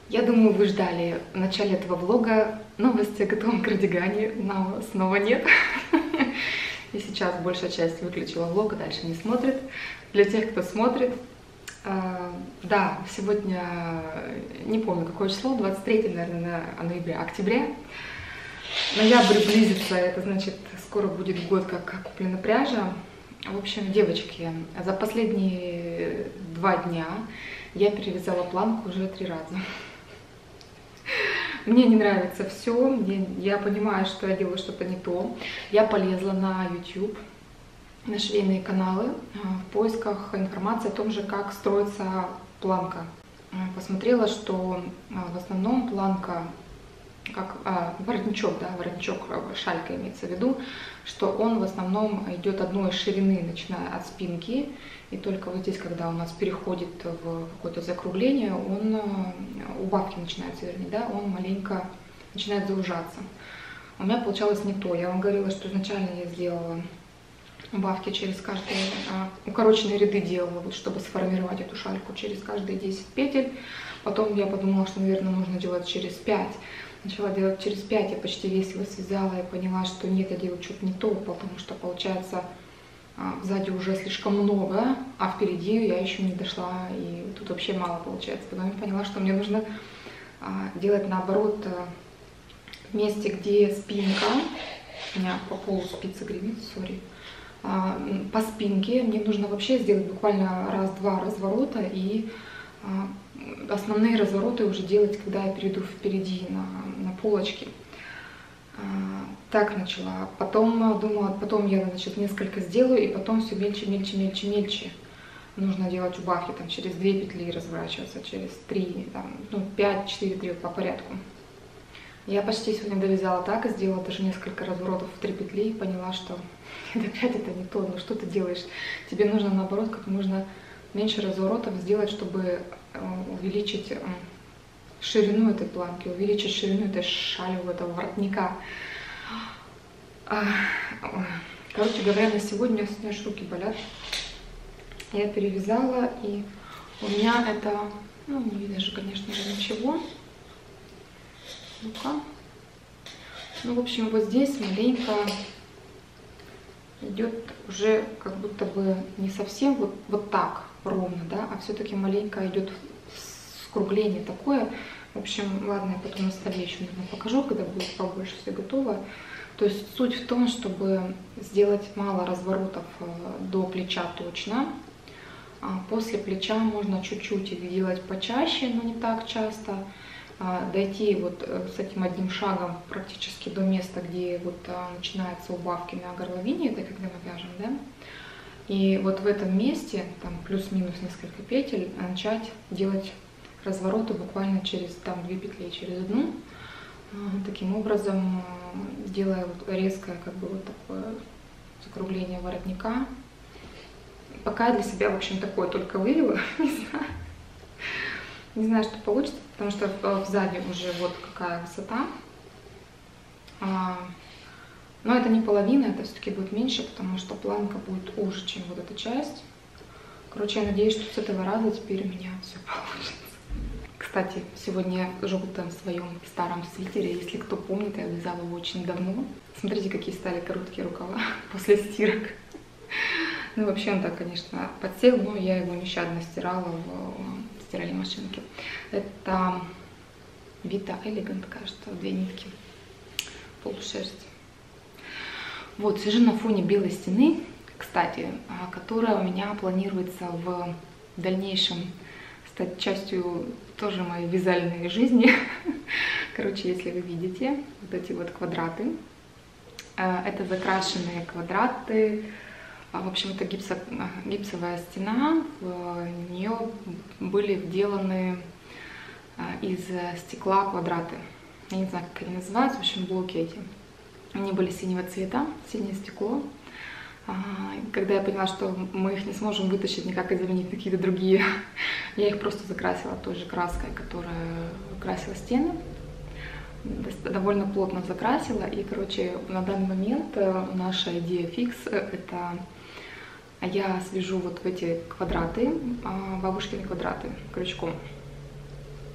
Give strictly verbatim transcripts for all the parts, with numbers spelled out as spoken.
Я думаю, вы ждали в начале этого влога новости о готовом кардигане, но снова нет. И сейчас большая часть выключила влог, дальше не смотрит. Для тех, кто смотрит, э, да, сегодня, не помню какое число, двадцать третье, наверное, ноября, октября. Ноябрь близится, это значит, скоро будет год, как куплена пряжа. В общем, девочки, за последние два дня я перевязала планку уже три раза. Мне не нравится все, я понимаю, что я делаю что-то не то. Я полезла на YouTube, на швейные каналы в поисках информации о том же, как строится планка. Посмотрела, что в основном планка, как а, воротничок, да, воротничок, шалька имеется в виду, что он в основном идет одной ширины, начиная от спинки, и только вот здесь, когда у нас переходит в какое-то закругление, он, убавки начинаются, вернее, да, он маленько начинает заужаться. У меня получалось не то. Я вам говорила, что изначально я сделала убавки через каждые, а, укороченные ряды делала, вот, чтобы сформировать эту шальку через каждые десять петель. Потом я подумала, что, наверное, нужно делать через пять. Начала делать через пять, я почти весь его связала и поняла, что нет, я делаю что-то не то, потому что получается сзади уже слишком много, а впереди я еще не дошла, и тут вообще мало получается. Потом я поняла, что мне нужно делать наоборот в месте, где спинка, у меня по полу спица гремит, сори, по спинке мне нужно вообще сделать буквально раз-два разворота и основные развороты уже делать, когда я перейду впереди на, на полочке. Так начала. Потом думала, потом я, значит, несколько сделаю, и потом все мельче, мельче, мельче, мельче. Нужно делать убавки там через две петли разворачиваться, через три, там, ну, пять, четыре, три по порядку. Я почти сегодня довязала так и сделала даже несколько разворотов в три петли и поняла, что это опять это не то, ну что ты делаешь? Тебе нужно наоборот как можно меньше разворотов сделать, чтобы увеличить ширину этой планки, увеличить ширину этой шали, этого воротника. Короче говоря, на сегодня у меня аж руки болят. Я перевязала, и у меня это, ну не видно же, конечно же, ничего. Ну-ка. Ну, в общем, вот здесь маленько идет уже как будто бы не совсем вот, вот так ровно, да, а все-таки маленько идет скругление такое. В общем, ладно, я потом на столе еще, наверное, покажу, когда будет побольше все готово. То есть суть в том, чтобы сделать мало разворотов до плеча точно. После плеча можно чуть-чуть их делать почаще, но не так часто. Дойти вот с этим одним шагом практически до места, где вот начинаются убавки на горловине, это когда мы вяжем, да. И вот в этом месте, там плюс-минус несколько петель, начать делать развороты буквально через там две петли, через одну. Таким образом, делая вот резкое как бы вот такое закругление воротника. Пока я для себя, в общем, такое только вывела, не знаю. Не знаю, что получится, потому что сзади уже вот какая высота. Но это не половина, это все-таки будет меньше, потому что планка будет уже, чем вот эта часть. Короче, я надеюсь, что с этого раза теперь у меня все получится. Кстати, сегодня в желтом своем старом свитере, если кто помнит, я вязала его очень давно. Смотрите, какие стали короткие рукава после стирок. Ну, вообще он так, конечно, подсел, но я его нещадно стирала в стиральной машинке. Это Vita Elegant, кажется, две нитки, полушерсть. Вот, сижу на фоне белой стены, кстати, которая у меня планируется в дальнейшем стать частью тоже моей вязальной жизни. Короче, если вы видите вот эти вот квадраты, это закрашенные квадраты. В общем, это гипсо, гипсовая стена, в нее были вделаны из стекла квадраты. Я не знаю, как они называются, в общем, блоки эти. Они были синего цвета, синее стекло. Когда я поняла, что мы их не сможем вытащить никак и заменить на какие-то другие, я их просто закрасила той же краской, которая красила стены. Довольно плотно закрасила. И, короче, на данный момент наша идея фикс – это я свяжу вот в эти квадраты, бабушкины квадраты, крючком.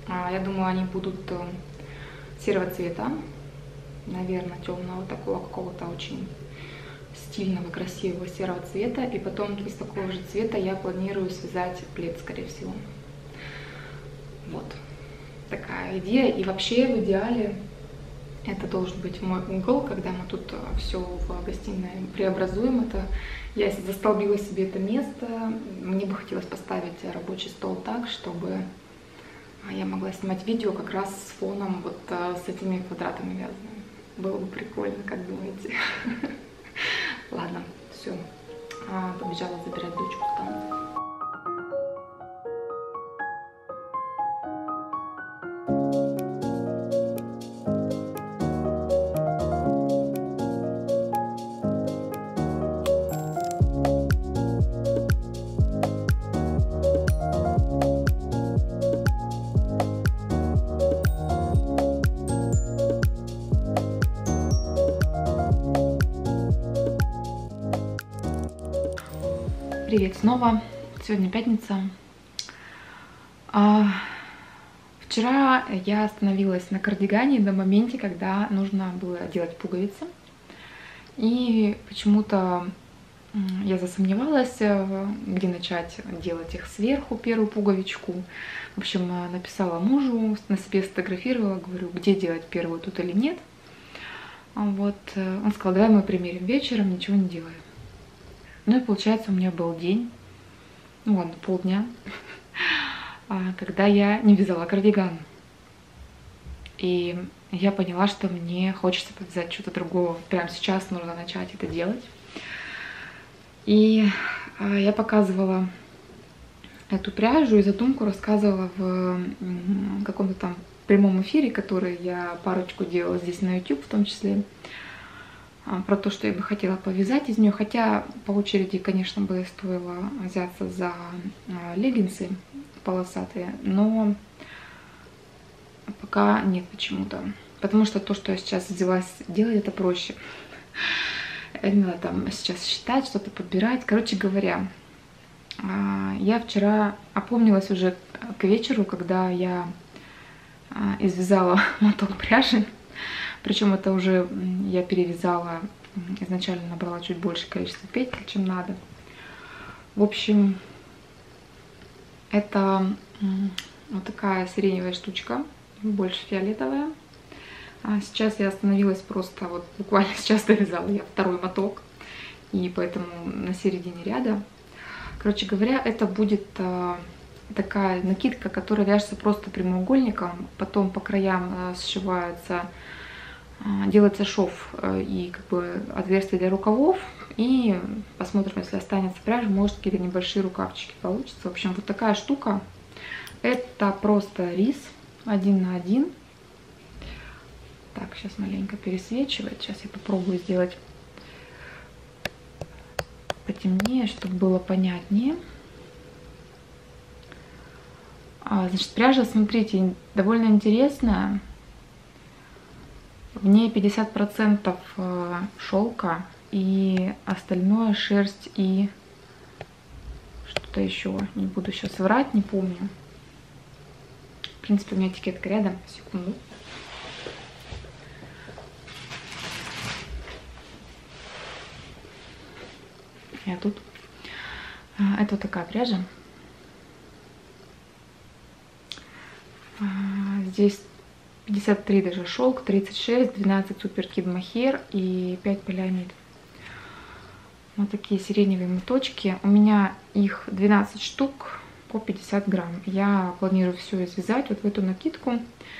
Я думаю, они будут серого цвета, наверное, темного, такого какого-то очень стильного, красивого серого цвета. И потом из такого же цвета я планирую связать плед, скорее всего. Вот такая идея. И вообще в идеале это должен быть мой угол, когда мы тут все в гостиной преобразуем. Это я застолбила себе это место. Мне бы хотелось поставить рабочий стол так, чтобы я могла снимать видео как раз с фоном вот с этими квадратами вязаными. Было бы прикольно, как думаете? Ладно, все. Побежала забирать дочку с танца. Привет снова. Сегодня пятница. А, вчера я остановилась на кардигане на моменте, когда нужно было делать пуговицы. И почему-то я засомневалась, где начать делать их сверху, первую пуговичку. В общем, написала мужу, на себе сфотографировала, говорю, где делать первую, тут или нет. Вот. Он сказал, давай мы примерим вечером, ничего не делаем. Ну и получается, у меня был день, ну ладно, полдня, когда я не вязала кардиган. И я поняла, что мне хочется повязать что-то другого. Прямо сейчас нужно начать это делать. И я показывала эту пряжу и задумку рассказывала в каком-то там прямом эфире, который я парочку делала здесь на YouTube в том числе. Про то, что я бы хотела повязать из нее, хотя по очереди, конечно, бы стоило взяться за леггинсы полосатые, но пока нет почему-то, потому что то, что я сейчас взялась делать, это проще. Не надо там сейчас считать, что-то подбирать. Короче говоря, я вчера опомнилась уже к вечеру, когда я извязала моток пряжи. Причем это уже я перевязала, изначально набрала чуть больше количество петель, чем надо. В общем, это вот такая сиреневая штучка, больше фиолетовая. А сейчас я остановилась просто, вот буквально сейчас довязала я второй моток, и поэтому на середине ряда. Короче говоря, это будет такая накидка, которая вяжется просто прямоугольником, потом по краям сшивается, делается шов и как бы отверстие для рукавов, и посмотрим, если останется пряжа, может какие-то небольшие рукавчики получится. В общем, вот такая штука. Это просто рис один на один. Так, сейчас маленько пересвечивает. Сейчас я попробую сделать потемнее, чтобы было понятнее. А, значит, пряжа, смотрите, довольно интересная. В ней пятьдесят процентов шелка и остальное шерсть и что-то еще. Не буду сейчас врать, не помню. В принципе, у меня этикетка рядом. Секунду. Я тут. Это вот такая пряжа. Здесь пятьдесят три даже шелк, тридцать шесть, двенадцать супер кид мохер и пять полиамид. Вот такие сиреневые моточки. У меня их двенадцать штук по пятьдесят грамм. Я планирую все связать вот в эту накидку.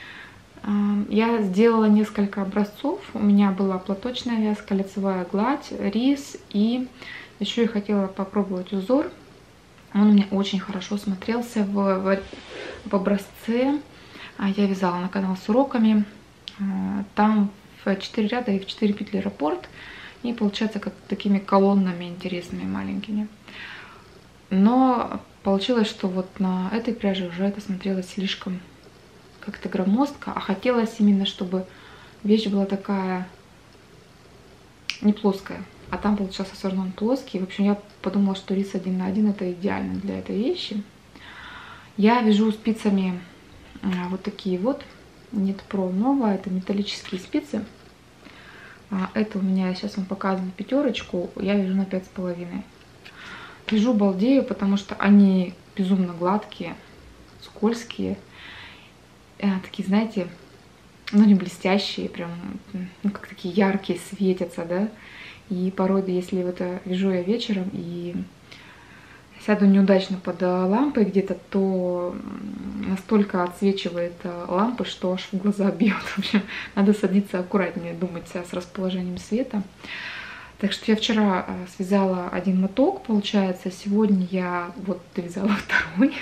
Я сделала несколько образцов. У меня была платочная вязка, лицевая гладь, рис, и еще я хотела попробовать узор. Он у меня очень хорошо смотрелся в, в, в образце. Я вязала на канал с уроками. Там в четыре ряда и в четыре петли раппорт. И получается как такими колоннами интересными маленькими. Но получилось, что вот на этой пряже уже это смотрелось слишком как-то громоздко. А хотелось именно, чтобы вещь была такая не плоская. А там получился все равно он плоский. В общем, я подумала, что рис один на один это идеально для этой вещи. Я вяжу спицами вот такие вот. Нет Про Nova, это металлические спицы. Это у меня, я сейчас вам показываю пятерочку, я вяжу на пять с половиной. Вяжу, балдею, потому что они безумно гладкие, скользкие, такие, знаете, ну не блестящие, прям, ну как такие яркие, светятся, да. И порой, если вот это вяжу я вечером и сяду неудачно под лампой где-то, то настолько отсвечивает лампы, что аж в глаза бьет. В общем, надо садиться аккуратнее, думать с расположением света. Так что я вчера связала один моток, получается, сегодня я вот довязала второй.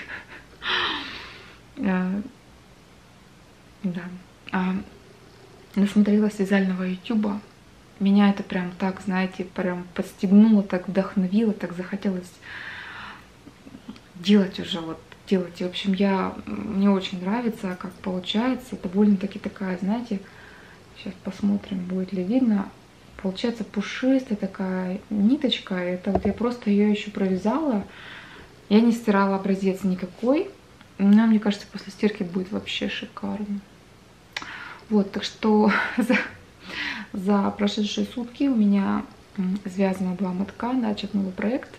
Да. Насмотрелась вязального ютуба. Меня это прям так, знаете, прям подстегнуло, так вдохновило, так захотелось делать уже, вот делать. И, в общем, я, мне очень нравится, как получается. Довольно-таки такая, знаете, сейчас посмотрим, будет ли видно. Получается пушистая такая ниточка. Это вот я просто ее еще провязала. Я не стирала образец никакой. Но мне кажется, после стирки будет вообще шикарно. Вот, так что за, за прошедшие сутки у меня связано два мотка, начат новый проект.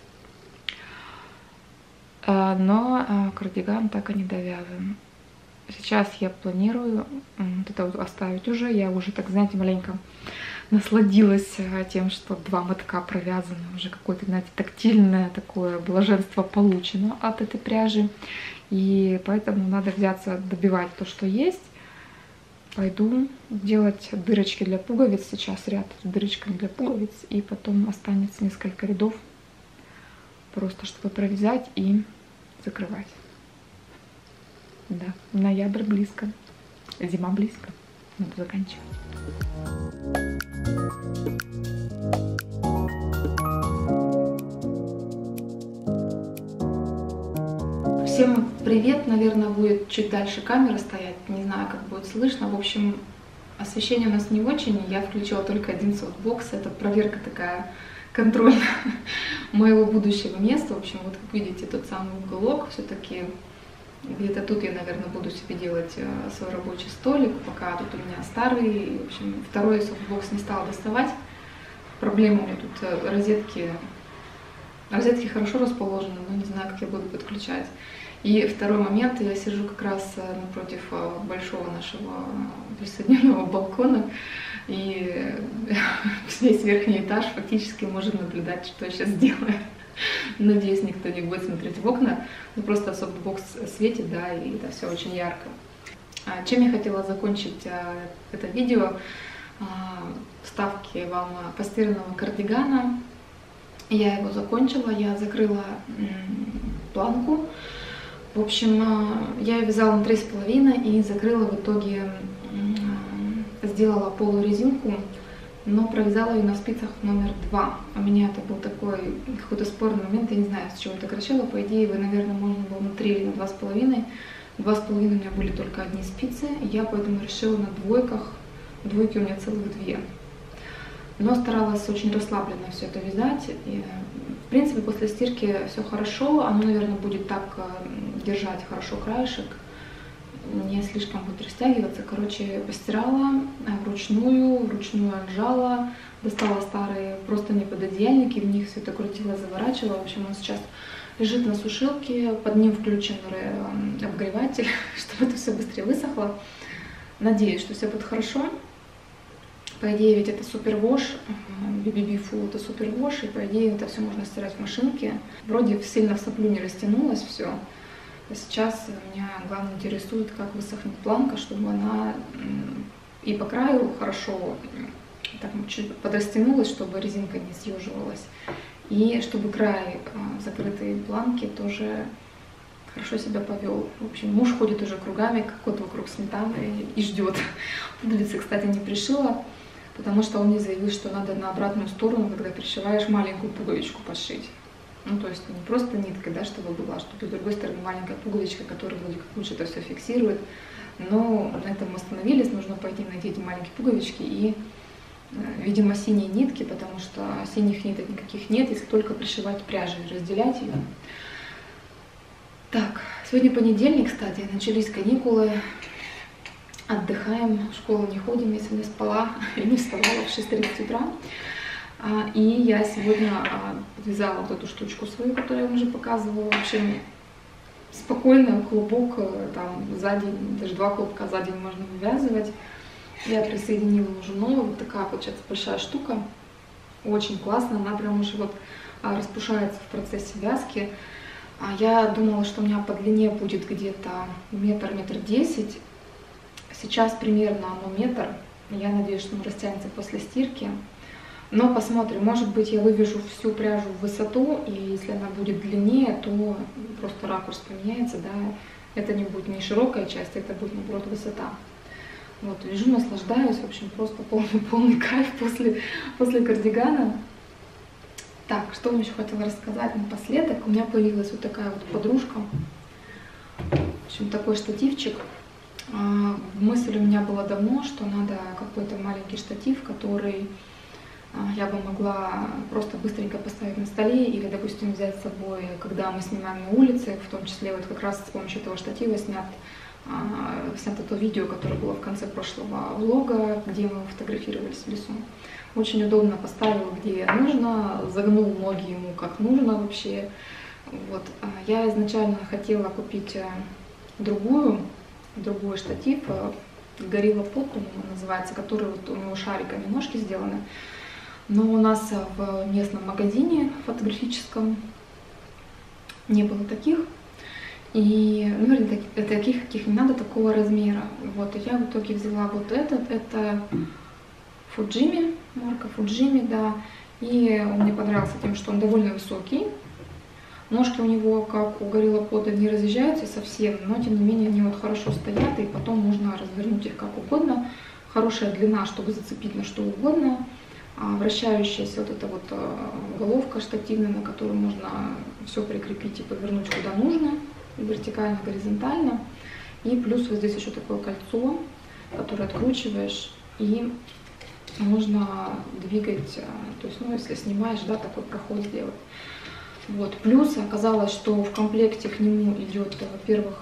Но кардиган так и не довязан. Сейчас я планирую вот это вот оставить уже. Я уже, так знаете, маленько насладилась тем, что два мотка провязаны. Уже какое-то, знаете, тактильное такое блаженство получено от этой пряжи. И поэтому надо взяться добивать то, что есть. Пойду делать дырочки для пуговиц. Сейчас ряд с дырочками для пуговиц. И потом останется несколько рядов. Просто чтобы провязать и закрывать. Да, ноябрь близко. Зима близко. Надо заканчивать. Всем привет! Наверное, будет чуть дальше камера стоять. Не знаю, как будет слышно. В общем, освещение у нас не очень. Я включила только один софтбокс. Это проверка такая, контроль моего будущего места. В общем, вот как видите, тот самый уголок. Все-таки где-то тут я, наверное, буду себе делать свой рабочий столик. Пока тут у меня старый. В общем, второй софтбокс не стала доставать. Проблема у меня тут розетки. Розетки хорошо расположены, но не знаю, как я буду подключать. И второй момент, я сижу как раз напротив большого нашего присоединенного балкона, и весь верхний этаж фактически может наблюдать, что я сейчас делаю. Надеюсь, никто не будет смотреть в окна, но просто софтбокс светит, да, и это все очень ярко. Чем я хотела закончить это видео? Вставки вам постиранного кардигана. Я его закончила, я закрыла планку. В общем, я ее вязала на три с половиной и закрыла в итоге, сделала полурезинку, но провязала ее на спицах номер два. У меня это был такой какой-то спорный момент, я не знаю, с чего я так решила. По идее, его, наверное, можно было на три или на два с половиной. Два с половиной у меня были только одни спицы, я поэтому решила на двойках. Двойки у меня целых две. Но старалась очень расслабленно все это вязать. И, в принципе, после стирки все хорошо. Оно, наверное, будет так держать хорошо краешек, не слишком будет растягиваться. Короче, постирала вручную, вручную отжала, достала старые просто не пододеяльники, в них все это крутила, заворачивала. В общем, он сейчас лежит на сушилке, под ним включен обогреватель, чтобы это все быстрее высохло. Надеюсь, что все будет хорошо. По идее, ведь это супервош, би би би Full это супервош, и по идее это все можно стирать в машинке. Вроде сильно в соплю не растянулось все. А сейчас меня главное интересует, как высохнет планка, чтобы она и по краю хорошо так, чуть подрастянулась, чтобы резинка не съеживалась. И чтобы край закрытой планки тоже хорошо себя повел. В общем, муж ходит уже кругами, как кот вокруг сметаны, и ждет. Пуговицы, кстати, не пришила, потому что он мне заявил, что надо на обратную сторону, когда пришиваешь, маленькую пуговичку пошить. Ну, то есть не просто ниткой, да, чтобы была, чтобы с другой стороны маленькая пуговичка, которая вроде как лучше это все фиксирует. Но на этом мы остановились, нужно пойти найти эти маленькие пуговички и, видимо, синие нитки, потому что синих ниток никаких нет, если только пришивать пряжу и разделять ее. Так, Сегодня понедельник, кстати, начались каникулы. Отдыхаем, в школу не ходим, если не спала, и не вставала в шесть тридцать утра. И я сегодня подвязала вот эту штучку свою, которую я вам уже показывала. В общем, спокойно, клубок, там, за день, даже два клубка за день можно вывязывать. Я присоединила уже новую, вот такая получается большая штука. Очень классно, она прям уже вот распушается в процессе вязки. Я думала, что у меня по длине будет где-то метр, метр десять. Сейчас примерно оно метр. Я надеюсь, что он растянется после стирки. Но посмотрим, может быть, я вывяжу всю пряжу в высоту, и если она будет длиннее, то просто ракурс поменяется, да. Это не будет не широкая часть, это будет, наоборот, высота. Вот, вяжу, наслаждаюсь, в общем, просто полный, полный кайф после, после кардигана. Так, что вам еще хотела рассказать напоследок. У меня появилась вот такая вот подружка. В общем, такой штативчик. Мысль у меня была давно, что надо какой-то маленький штатив, который я бы могла просто быстренько поставить на столе или, допустим, взять с собой, когда мы снимаем на улице, в том числе вот как раз с помощью этого штатива снят, снято то видео, которое было в конце прошлого влога, где мы фотографировались в лесу. Очень удобно, поставил где нужно, загнул ноги ему как нужно вообще. Вот. Я изначально хотела купить другую, другой штатив, Gorilla Pod, по-моему, называется, который вот у него шариками ножки сделаны. Но у нас в местном магазине фотографическом не было таких. И, ну, таких, каких не надо, такого размера. Вот, и я в итоге взяла вот этот, это Fujimi, марка Fujimi, да. И он мне понравился тем, что он довольно высокий. Ножки у него, как у Gorilla Pod, не разъезжаются совсем, но тем не менее они вот хорошо стоят, и потом можно развернуть их как угодно. Хорошая длина, чтобы зацепить на что угодно. Вращающаяся вот эта вот головка штативная, на которую можно все прикрепить и повернуть куда нужно, вертикально, горизонтально. И плюс вот здесь еще такое кольцо, которое откручиваешь, и можно двигать, то есть, ну, если снимаешь, да, такой проход сделать. Вот. Плюс оказалось, что в комплекте к нему идет, во-первых,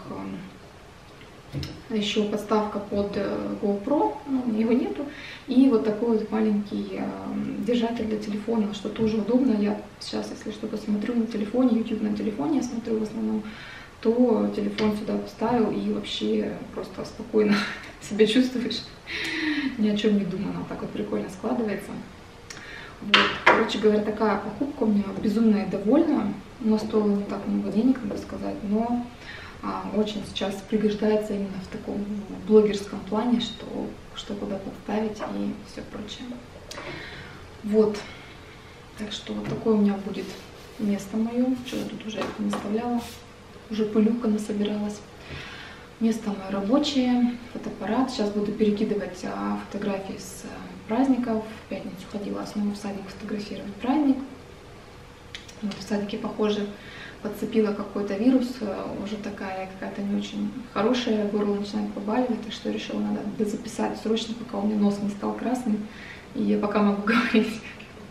еще подставка под GoPro, но его нету, и вот такой вот маленький держатель для телефона, что тоже удобно. Я сейчас, если что-то смотрю на телефоне, YouTube на телефоне я смотрю в основном, то телефон сюда поставил, и вообще просто спокойно себя чувствуешь, ни о чем не думаю, она так вот прикольно складывается. Вот. Короче говоря, такая покупка, у меня безумно довольна. Она стоила не так много денег, надо сказать, но а, очень сейчас пригождается именно в таком блогерском плане, что, что куда подставить и все прочее. Вот. Так что вот такое у меня будет место мое. Что я тут уже это наставляла. Уже пылюка насобиралась. Место мое рабочее, фотоаппарат. Сейчас буду перекидывать а, фотографии с а, праздников. В пятницу ходила снова в садик фотографировать праздник. Вот в садике, похоже, подцепила какой-то вирус. Уже такая какая-то не очень хорошая. Горло начинает побаливать. Так что решила, надо записать срочно, пока у меня нос не стал красным. И я пока могу говорить.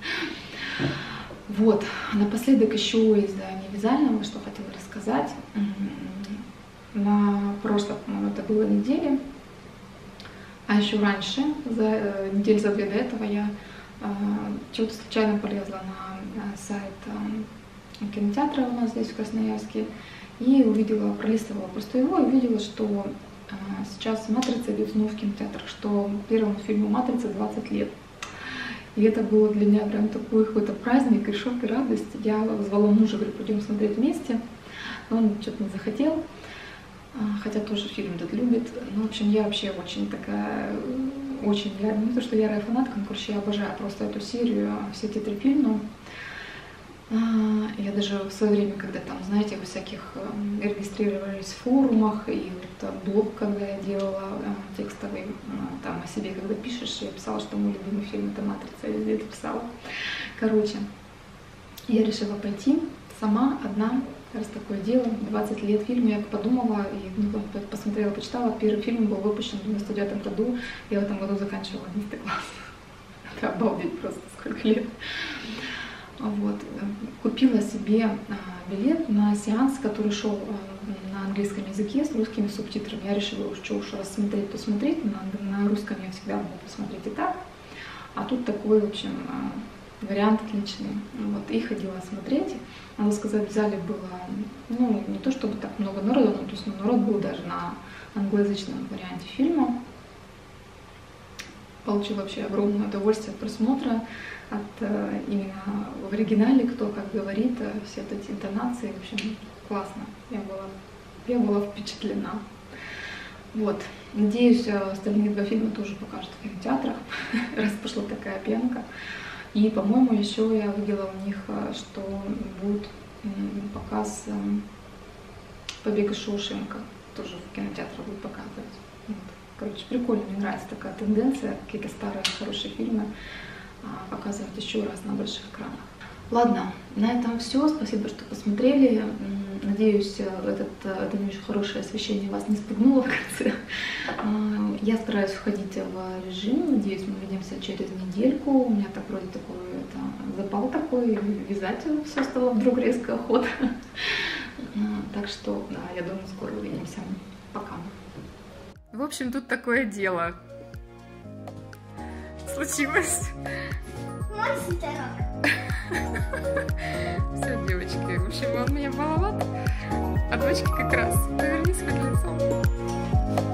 Вот. Напоследок еще из невязального, что хотела рассказать. На прошлой, по-моему, это было неделе, а еще раньше, за э, неделю за две до этого, я э, чего-то случайно полезла на, на сайт э, кинотеатра у нас здесь в Красноярске и увидела, пролистывала просто его и увидела, что э, сейчас «Матрица» идет снова в кинотеатрах, что первому фильму «Матрица» двадцать лет. И это было для меня прям такой какой-то праздник и шок, и радость. Я звала мужа, говорю, пойдем смотреть вместе, но он что-то не захотел. Хотя тоже фильм этот любит. Ну, в общем, я вообще очень такая, очень, я, не то что ярая фанатка, но, короче, я обожаю просто эту серию, все эти три фильма. Я даже в свое время, когда там, знаете, во всяких регистрировались в форумах, и вот блог, когда я делала текстовый, там о себе, когда пишешь, я писала, что мой любимый фильм — это «Матрица», я везде это писала. Короче, я решила пойти сама, одна. Раз такое дело, двадцать лет фильма, я подумала и ну, посмотрела, почитала. Первый фильм был выпущен в девяносто девятом году, я в этом году заканчивала одиннадцатый класс. Это обалдеть просто, сколько лет. Вот. Купила себе билет на сеанс, который шел на английском языке с русскими субтитрами. Я решила, что уж раз смотреть, то смотреть. На, на русском я всегда могу посмотреть и так. А тут такой, в общем, вариант отличный. Вот, и ходила смотреть. Надо сказать, в зале было, ну, не то чтобы так много народу, но то есть, ну, народ был даже на англоязычном варианте фильма. Получила вообще огромное удовольствие от просмотра, от э, именно в оригинале, кто как говорит, все эти интонации, в общем, классно. Я была, я была впечатлена. Вот. Надеюсь, остальные два фильма тоже покажут в кинотеатрах, раз пошла такая пьянка. И, по-моему, еще я видела у них, что будет показ «Побег из Шоушенка». Тоже в кинотеатрах будут показывать. Вот. Короче, прикольно, мне нравится такая тенденция, какие-то старые хорошие фильмы показывать еще раз на больших экранах. Ладно, на этом все. Спасибо, что посмотрели. Надеюсь, этот, это не очень хорошее освещение вас не спугнуло в конце. Я стараюсь входить в режим. Надеюсь, мы увидимся через недельку. У меня так вроде такой это, запал такой. Вязать все стало вдруг резко охота. Так что, да, я думаю, скоро увидимся. Пока. В общем, тут такое дело случилось. Все, девочки, в общем, он меня баловат, а дочки как раз. Повернись хоть лицом.